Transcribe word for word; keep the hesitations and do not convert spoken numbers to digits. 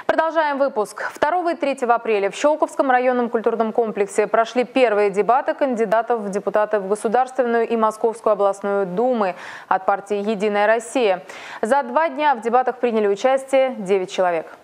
Продолжаем выпуск. второго и третьего апреля в Щелковском районном культурном комплексе прошли первые дебаты кандидатов в депутаты в Государственную и Московскую областную думы от партии «Единая Россия». За два дня в дебатах приняли участие девять человек.